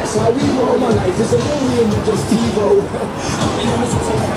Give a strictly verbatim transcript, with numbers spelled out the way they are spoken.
So I really want my life is a million, not just TiVo.